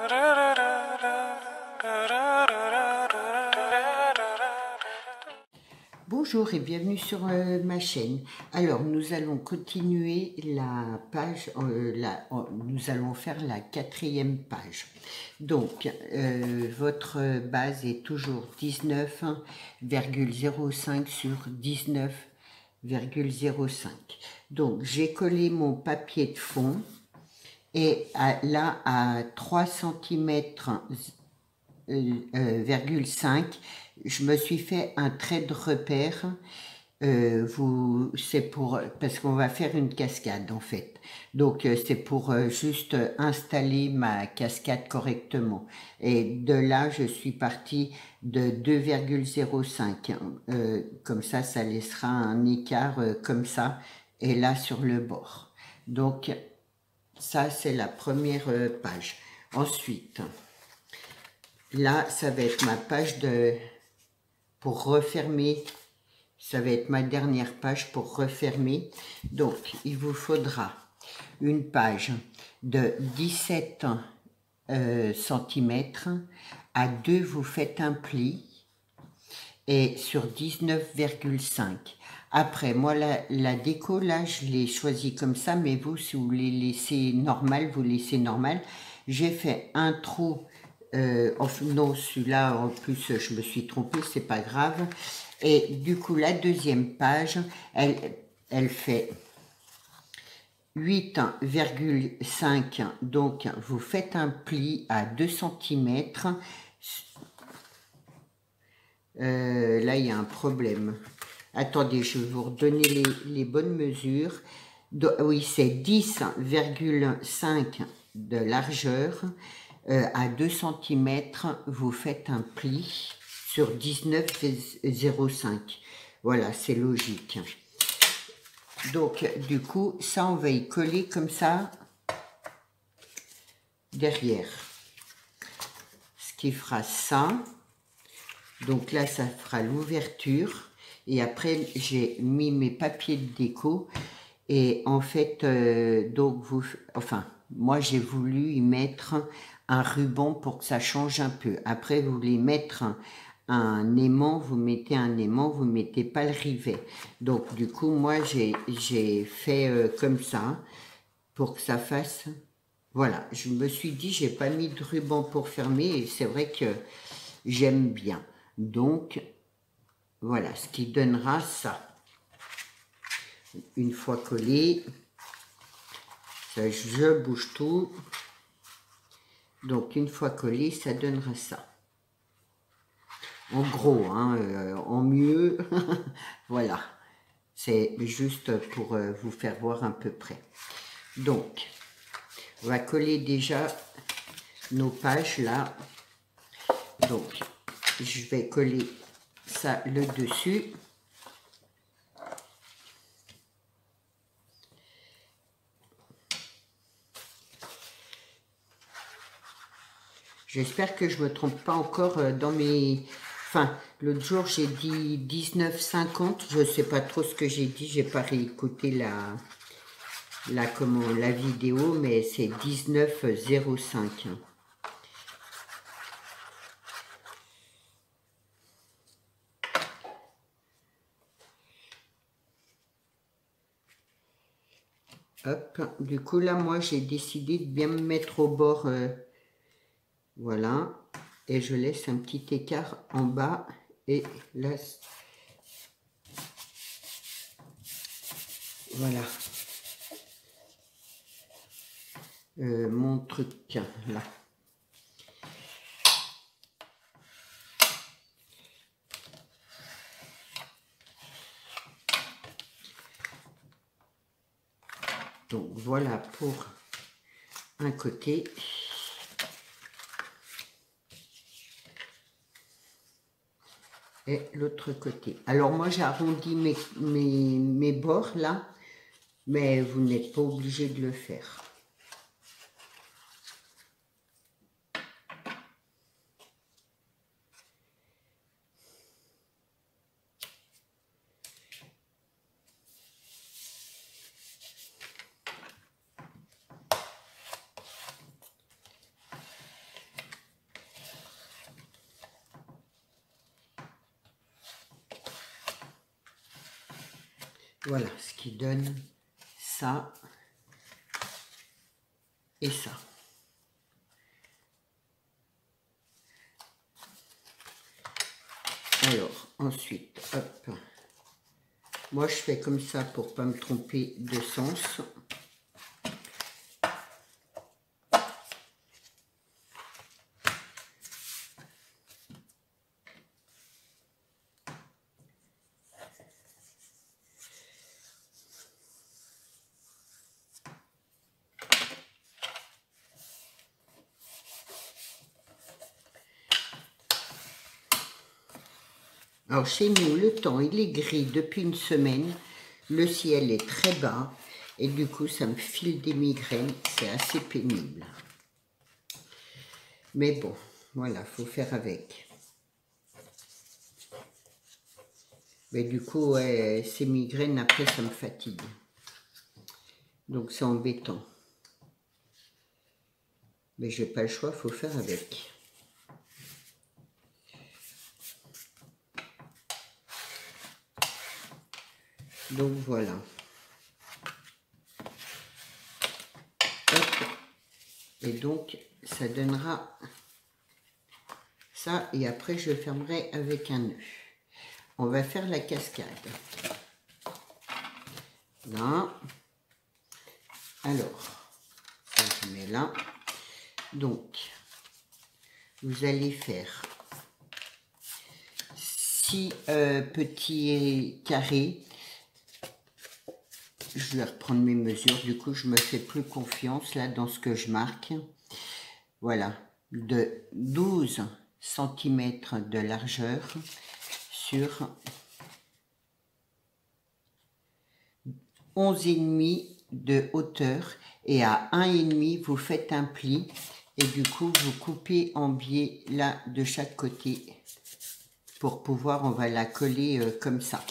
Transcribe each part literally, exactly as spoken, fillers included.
Bonjour et bienvenue sur euh, ma chaîne. Alors nous allons continuer la page, euh, la, euh, nous allons faire la quatrième page. Donc euh, votre base est toujours dix-neuf virgule zéro cinq sur dix-neuf virgule zéro cinq. Donc j'ai collé mon papier de fond et à, là à trois centimètres virgule cinq, je me suis fait un trait de repère. Euh, vous, c'est pour, parce qu'on va faire une cascade en fait. Donc euh, c'est pour euh, juste installer ma cascade correctement. Et de là, je suis partie de deux virgule zéro cinq. Euh, comme ça, ça laissera un écart euh, comme ça. Et là sur le bord. Donc ça, c'est la première euh, page. Ensuite, là, ça va être ma page de pour refermer. Ça va être ma dernière page pour refermer. Donc, il vous faudra une page de dix-sept euh, centimètres. À deux, vous faites un pli. Et sur dix-neuf virgule cinq. Après, moi, la, la déco, là, je l'ai choisi comme ça. Mais vous, si vous voulez laisser normal, vous laissez normal. J'ai fait un trou. Euh, non, celui-là, en plus, je me suis trompée, c'est pas grave. Et du coup, la deuxième page, elle, elle fait huit virgule cinq. Donc, vous faites un pli à deux centimètres. Euh, là, il y a un problème. Attendez, je vais vous redonner les, les bonnes mesures. Do, oui, c'est dix virgule cinq de largeur. Euh, à deux centimètres, vous faites un pli sur dix-neuf virgule zéro cinq. Voilà, c'est logique. Donc, du coup, ça, on va y coller comme ça derrière. Ce qui fera ça. Donc là, ça fera l'ouverture. Et après, j'ai mis mes papiers de déco. Et en fait, euh, donc vous, enfin, moi, j'ai voulu y mettre un ruban pour que ça change un peu. Après, vous voulez mettre un, un aimant, vous mettez un aimant, vous ne mettez pas le rivet. Donc, du coup, moi, j'ai fait euh, comme ça pour que ça fasse... Voilà, je me suis dit, j'ai pas mis de ruban pour fermer. Et c'est vrai que j'aime bien. Donc, voilà, ce qui donnera ça. Une fois collé, ça, je bouge tout. Donc, une fois collé, ça donnera ça. En gros, hein, euh, en mieux, voilà. C'est juste pour euh, vous faire voir à peu près. Donc, on va coller déjà nos pages là. Donc, je vais coller ça le dessus. J'espère que je ne me trompe pas encore dans mes... Enfin, l'autre jour, j'ai dit dix-neuf cinquante. Je ne sais pas trop ce que j'ai dit. Je n'ai pas réécouté la, la, comment, la vidéo, mais c'est dix-neuf zéro cinq. Hop. Du coup, là, moi, j'ai décidé de bien me mettre au bord. Euh, voilà. Et je laisse un petit écart en bas. Et là... Voilà. Euh, mon truc, là. Donc, voilà pour un côté. Et l'autre côté. Alors, moi, j'ai arrondi mes, mes, mes bords, là. Mais vous n'êtes pas obligé de le faire. Voilà ce qui donne ça et ça. Alors, ensuite, hop. Moi, je fais comme ça pour pas me tromper de sens. Alors chez nous, le temps, il est gris depuis une semaine. Le ciel est très bas. Et du coup, ça me file des migraines. C'est assez pénible. Mais bon, voilà, faut faire avec. Mais du coup, ouais, ces migraines, après, ça me fatigue. Donc c'est embêtant. Mais j'ai pas le choix, faut faire avec. Donc voilà. Hop. Et donc, ça donnera ça. Et après, je fermerai avec un nœud. On va faire la cascade. Là. Alors, ça je mets là. Donc, vous allez faire six euh, petits carrés. Je vais reprendre mes mesures, du coup je me fais plus confiance là dans ce que je marque. Voilà, de douze centimètres de largeur sur onze virgule cinq de hauteur, et à un virgule cinq vous faites un pli et du coup vous coupez en biais là de chaque côté pour pouvoir, on va la coller euh, comme ça.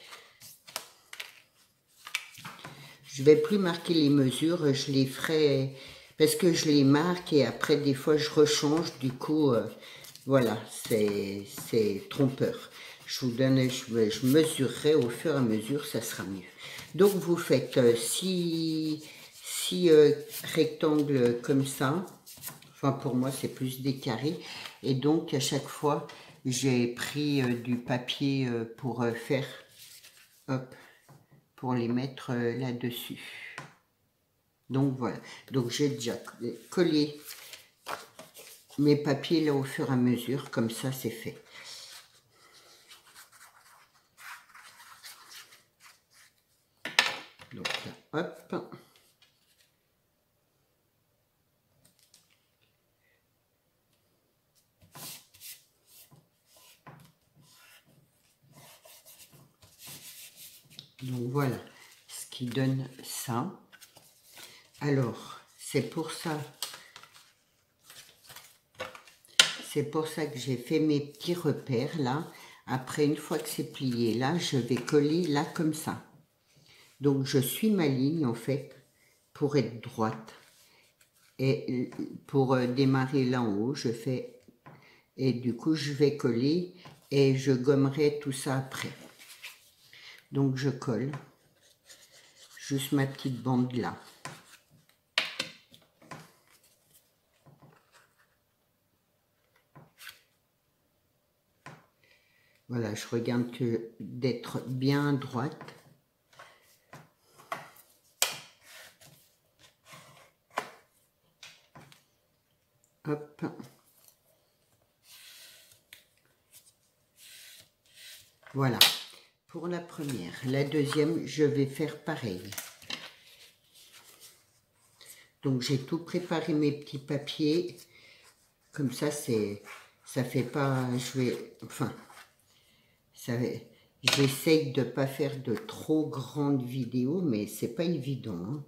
Je vais plus marquer les mesures, je les ferai parce que je les marque et après des fois je rechange, du coup euh, voilà, c'est trompeur. Je vous donne, je, je mesurerai au fur et à mesure, ça sera mieux. Donc vous faites euh, six, six euh, rectangles comme ça, enfin pour moi c'est plus des carrés, et donc à chaque fois j'ai pris euh, du papier euh, pour euh, faire, hop, pour les mettre euh, là-dessus. Donc voilà, donc j'ai déjà collé mes papiers là au fur et à mesure, comme ça c'est fait. Donc là, hop. Donc voilà ce qui donne ça. Alors, c'est pour ça, c'est pour ça que j'ai fait mes petits repères là. Après, une fois que c'est plié là, je vais coller là comme ça. Donc, je suis ma ligne en fait pour être droite. Et pour démarrer là en haut, je fais, et du coup, je vais coller et je gommerai tout ça après. Donc, je colle juste ma petite bande là. Voilà, je regarde que d'être bien droite. Hop. Voilà, pour la première. La deuxième, je vais faire pareil. Donc, j'ai tout préparé, mes petits papiers. Comme ça, c'est, ça fait pas, je vais, enfin, ça, j'essaye de pas faire de trop grandes vidéos, mais c'est pas évident, hein.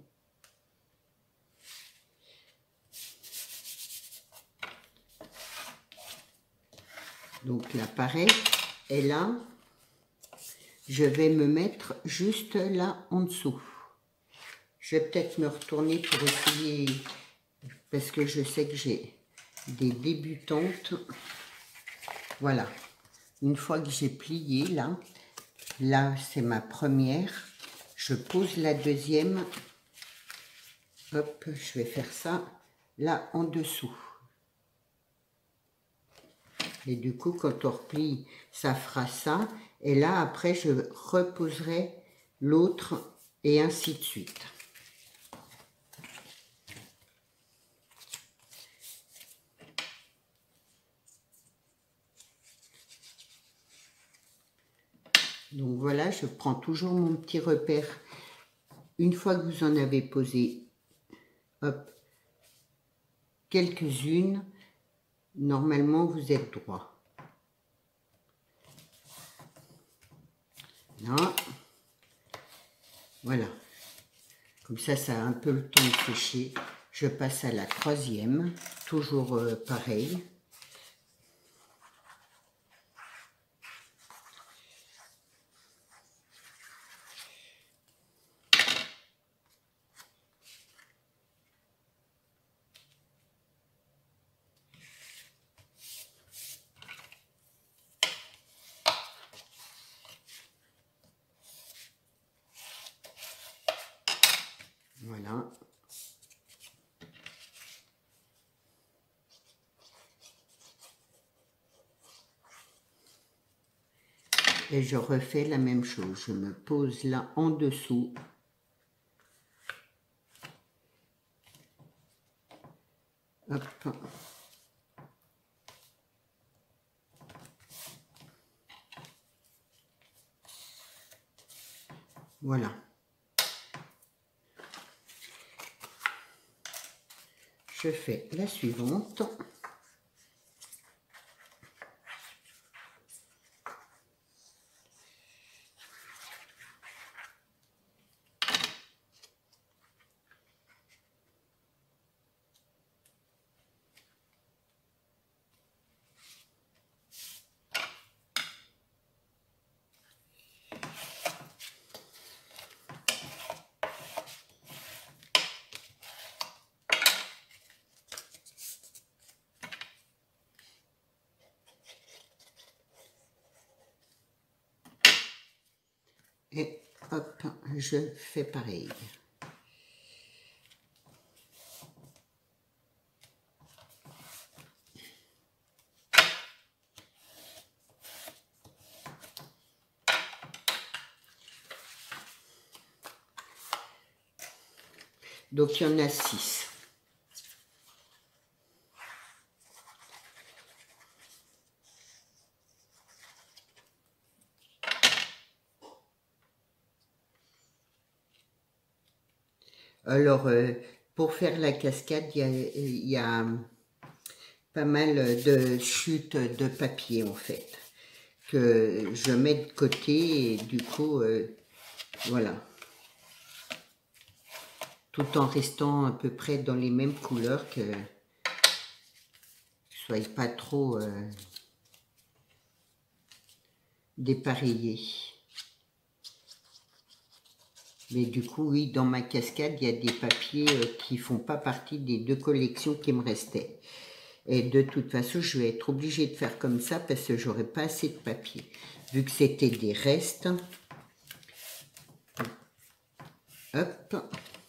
Donc là, pareil. Et là, je vais me mettre juste là en dessous. Je vais peut-être me retourner pour essayer, parce que je sais que j'ai des débutantes. Voilà. Une fois que j'ai plié là, là c'est ma première. je pose la deuxième. Hop, je vais faire ça là en dessous. Et du coup, quand on replie, ça fera ça. Et là, après, je reposerai l'autre et ainsi de suite. Donc voilà, je prends toujours mon petit repère. Une fois que vous en avez posé, hop, quelques-unes, normalement vous êtes droit. Là, voilà. Comme ça, ça a un peu le temps de sécher. Je passe à la troisième, toujours euh, pareil. Voilà. Et je refais la même chose. Je me pose là en dessous. Hop. Voilà. Je fais la suivante. Et hop, je fais pareil. Donc il y en a six. Alors, euh, pour faire la cascade, il y a, il y a pas mal de chutes de papier, en fait, que je mets de côté et du coup, euh, voilà. Tout en restant à peu près dans les mêmes couleurs, que ne soyez pas trop euh, dépareillés. Mais du coup, oui, dans ma cascade, il y a des papiers euh, qui font pas partie des deux collections qui me restaient. Et de toute façon, je vais être obligée de faire comme ça parce que j'aurai pas assez de papier. Vu que c'était des restes. Hop.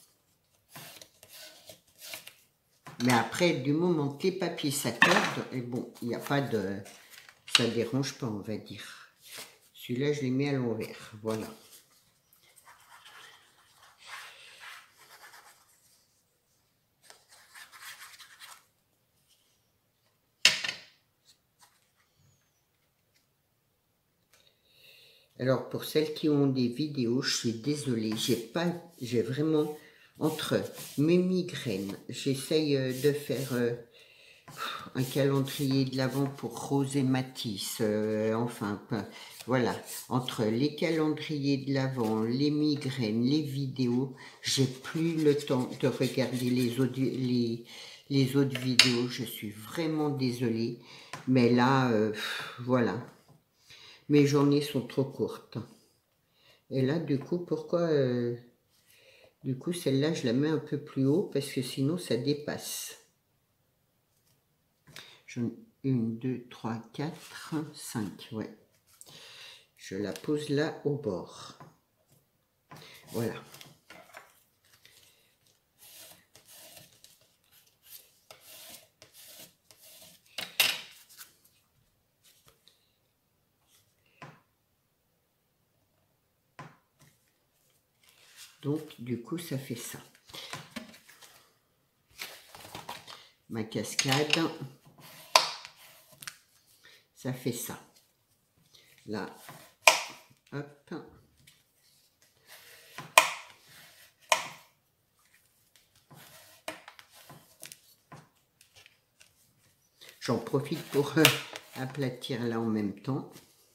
Mais après, du moment que les papiers s'accordent, et bon, il n'y a pas de... ça dérange pas, on va dire. Celui-là, je l'ai mis à l'envers. Voilà. Alors, pour celles qui ont des vidéos, je suis désolée. J'ai pas... J'ai vraiment... Entre mes migraines, j'essaye de faire... Euh, un calendrier de l'Avent pour Rose et Matisse, euh, enfin, voilà, entre les calendriers de l'Avent, les migraines, les vidéos, j'ai plus le temps de regarder les autres, les, les autres vidéos, je suis vraiment désolée, mais là, euh, voilà, mes journées sont trop courtes. Et là, du coup, pourquoi, euh, du coup, celle-là, je la mets un peu plus haut, parce que sinon, ça dépasse. une, deux, trois, quatre, cinq, ouais. Je la pose là au bord. Voilà. Donc, du coup, ça fait ça. Ma cascade, ça fait ça. Là, hop. J'en profite pour euh, aplatir là en même temps.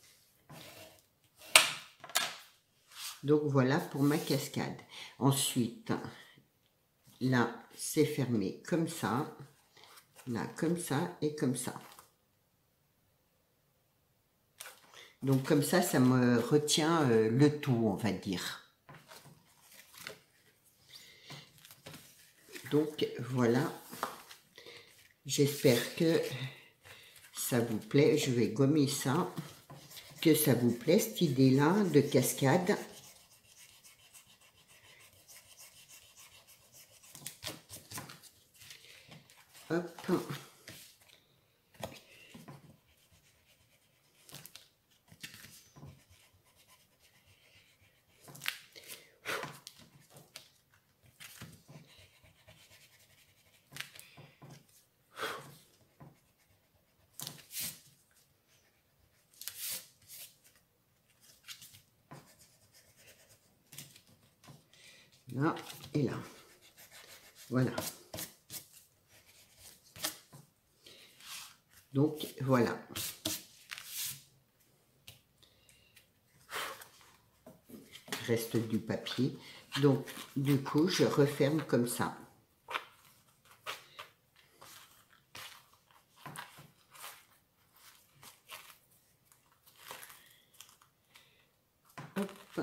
Donc voilà pour ma cascade. Ensuite, là, c'est fermé comme ça. Là, comme ça et comme ça. Donc comme ça, ça me retient euh, le tout, on va dire. Donc voilà. J'espère que ça vous plaît. Je vais gommer ça. Que ça vous plaît, cette idée-là de cascade. Hop. Là et là. Voilà. Donc, voilà. Il reste du papier. Donc, du coup, je referme comme ça. Hop.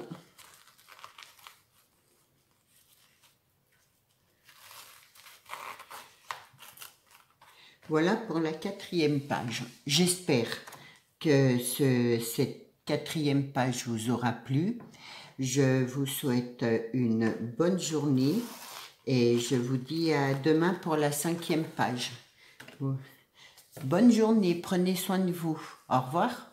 Voilà pour la quatrième page. J'espère que ce, cette quatrième page vous aura plu. Je vous souhaite une bonne journée et je vous dis à demain pour la cinquième page. Bonne journée, prenez soin de vous. Au revoir.